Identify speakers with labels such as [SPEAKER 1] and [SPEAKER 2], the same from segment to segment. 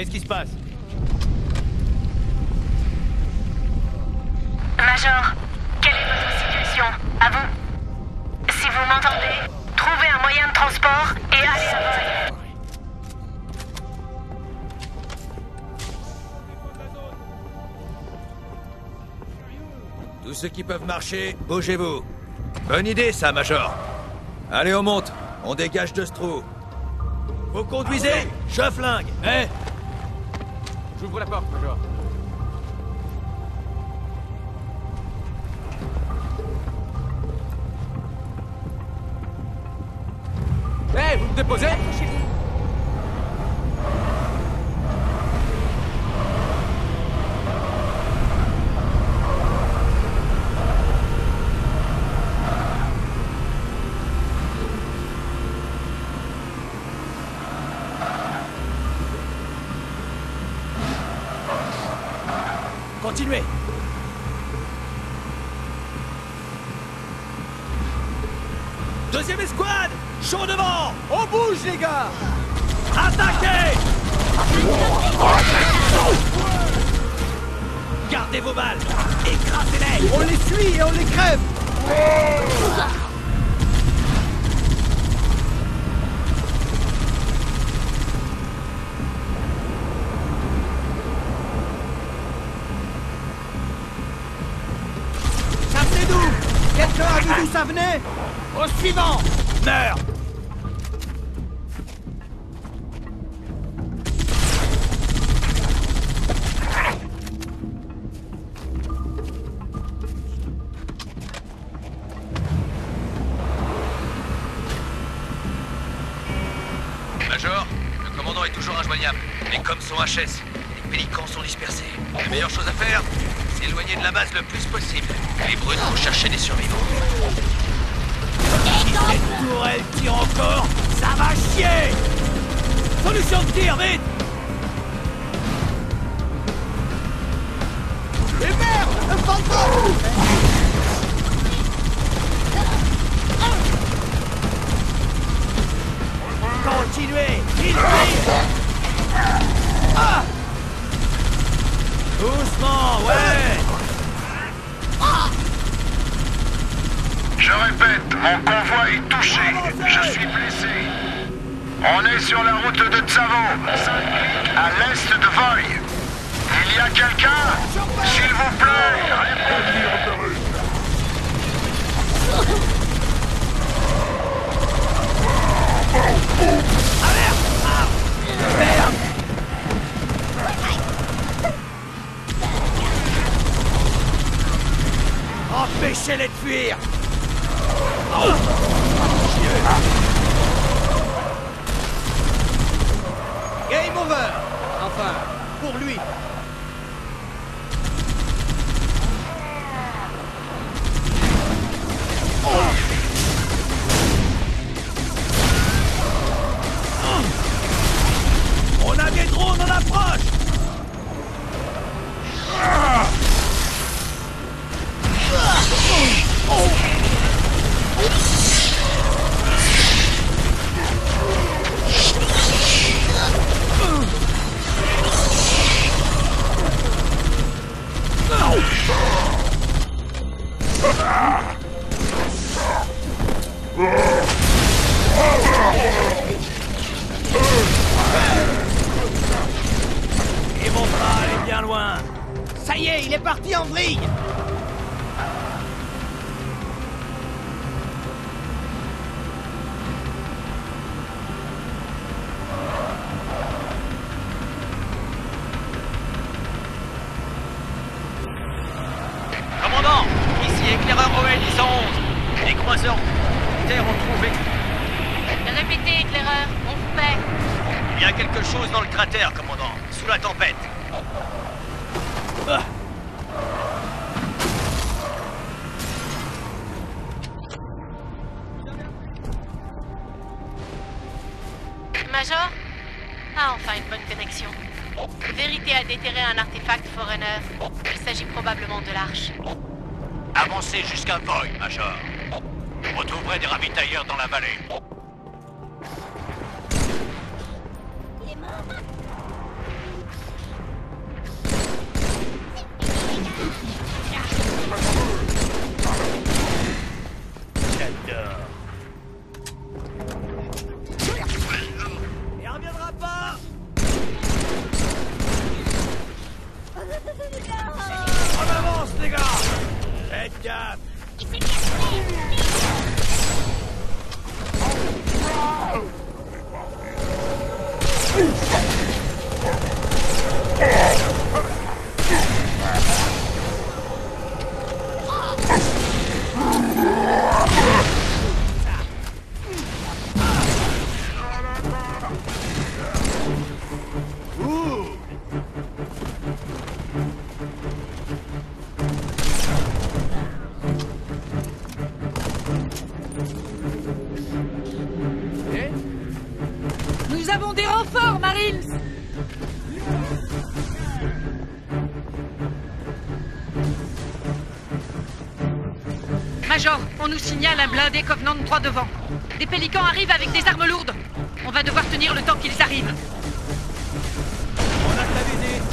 [SPEAKER 1] Qu'est-ce qui se passe?
[SPEAKER 2] Major, quelle est votre situation? À vous. Si vous m'entendez, trouvez un moyen de transport et allez à vol.
[SPEAKER 3] Tous ceux qui peuvent marcher, bougez-vous. Bonne idée, ça, Major. Allez, on monte. On dégage de ce trou. Vous conduisez? Je flingue, hein?
[SPEAKER 1] J'ouvre la porte, Major. Hé, vous me déposez?
[SPEAKER 3] Continuez. Deuxième escouade! Chaud devant!
[SPEAKER 1] On bouge, les gars!
[SPEAKER 3] Attaquez! Gardez vos balles! Écrasez-les!
[SPEAKER 1] On les suit et on les crève! Ça venait d'où? Quelqu'un a vu d'où ça venait? Au suivant!
[SPEAKER 3] Meurs! Major, le commandant est toujours injoignable. Les coms sont HS. Les pélicans sont dispersés. La meilleure chose à faire, c'est éloigner de la base le plus possible. Les brutes vont chercher des survivants. Si cette tourelle tire encore, ça va chier! Solution de tir, vite!
[SPEAKER 1] Et merde! Un fantôme!
[SPEAKER 3] Continuez! Il tire! Ah! Doucement, ouais!
[SPEAKER 4] Je répète, mon convoi est touché. Je suis blessé. On est sur la route de Tsavo, à l'est de Voy. Il y a quelqu'un? S'il vous plaît, répondez.
[SPEAKER 3] Merde! Empêchez-les de fuir!
[SPEAKER 1] Game over! Enfin, pour lui.
[SPEAKER 3] On a des drones en approche! Et mon bras est bien loin.
[SPEAKER 1] Ça y est, il est parti en vrille!
[SPEAKER 3] Commandant, ici éclaireur OL 111. Les croiseurs terre ont trouvé.
[SPEAKER 2] Répétez, éclaireur, on vous paie.
[SPEAKER 3] Il y a quelque chose dans le cratère, commandant, sous la tempête. Ah.
[SPEAKER 2] Major? Ah, enfin une bonne connexion. Vérité a déterré un artefact Forerunner. Il s'agit probablement de l'Arche.
[SPEAKER 3] Avancez jusqu'à Voy, Major. Vous retrouverez des ravitailleurs dans la vallée. Faites gaffe!
[SPEAKER 5] Nous avons des renforts, Marines! Major, on nous signale un blindé Covenant 3 devant. Des pélicans arrivent avec des armes lourdes. On va devoir tenir le temps qu'ils arrivent.
[SPEAKER 3] On a la visite!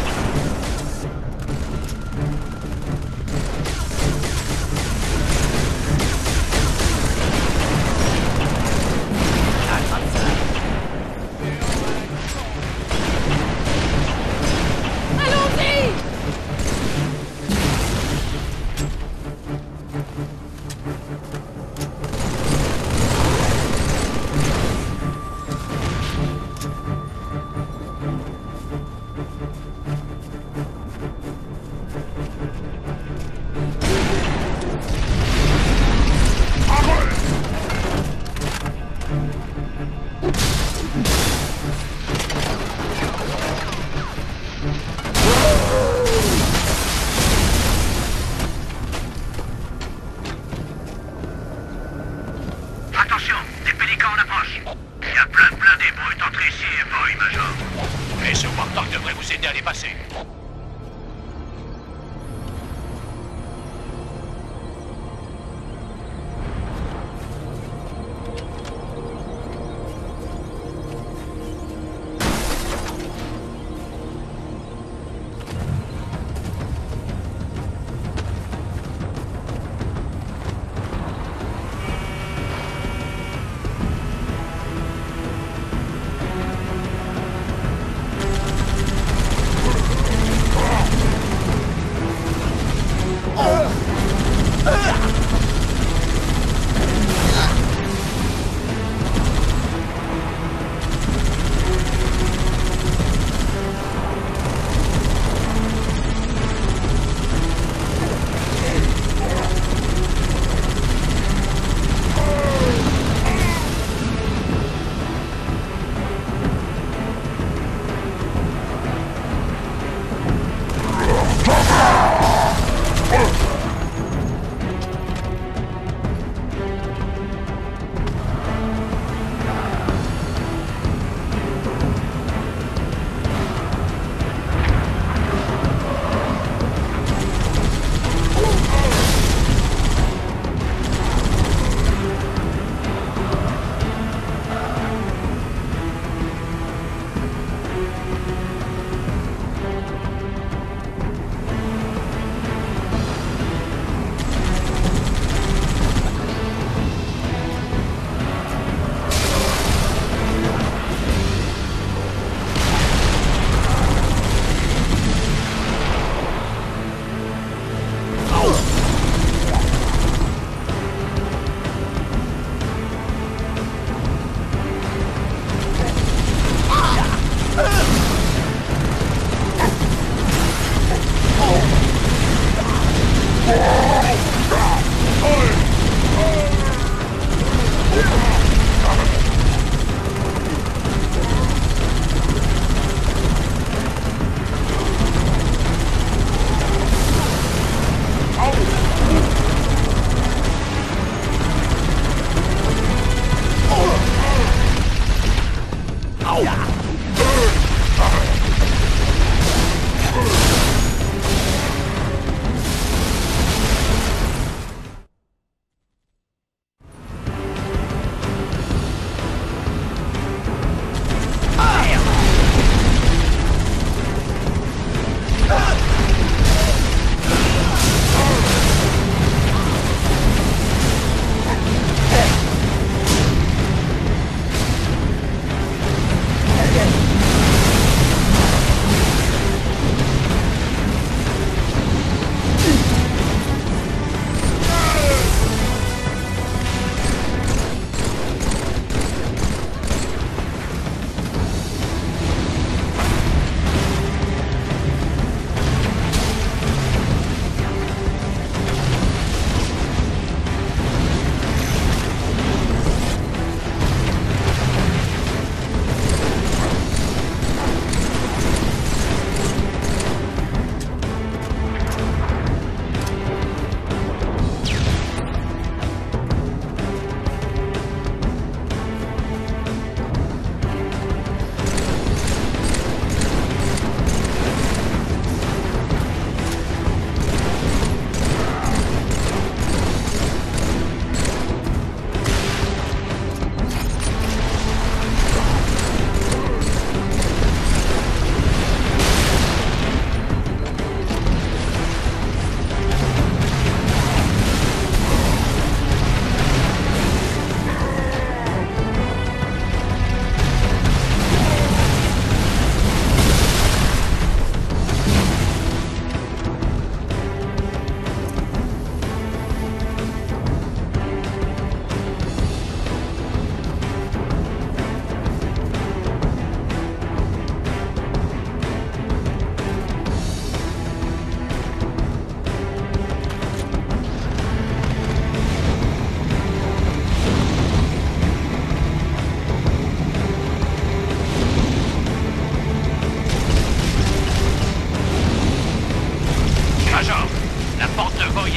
[SPEAKER 5] Allons-y!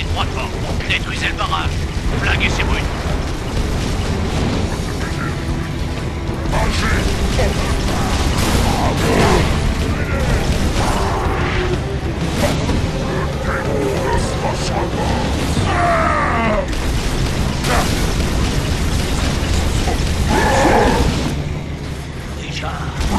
[SPEAKER 6] étroitement. Détruisez le barrage. Flinguez ces brutes. Déjà.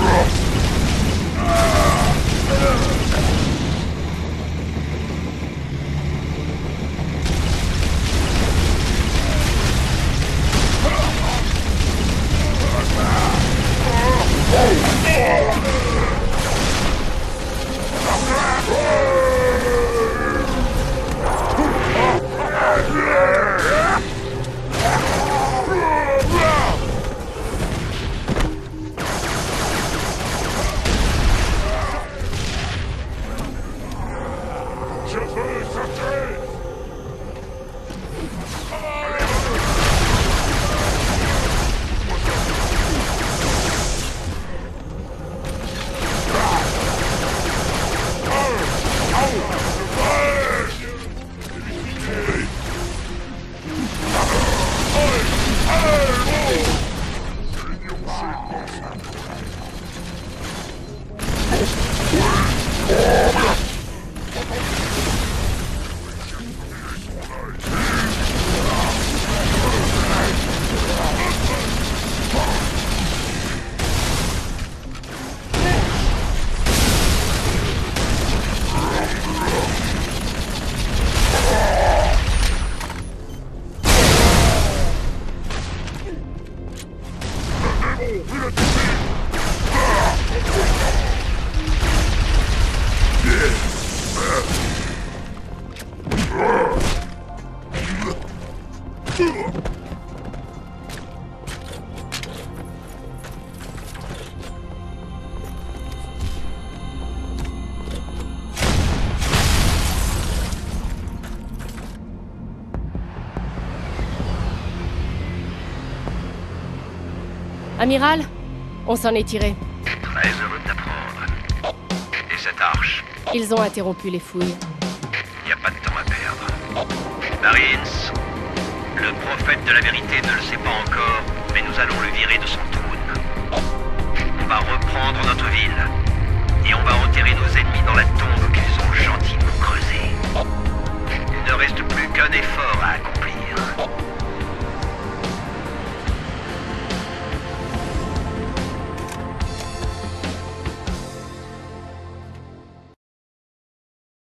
[SPEAKER 7] Amiral, on s'en est tiré.
[SPEAKER 4] Très heureux de t'apprendre. Et cette arche?
[SPEAKER 7] Ils ont interrompu les fouilles.
[SPEAKER 4] Il n'y a pas de temps à perdre. Marines, le prophète de la vérité ne le sait pas encore, mais nous allons le virer de son trône. On va reprendre notre ville. Et on va enterrer nos ennemis dans la tombe qu'ils ont gentiment creusée. Il ne reste plus qu'un effort à accomplir.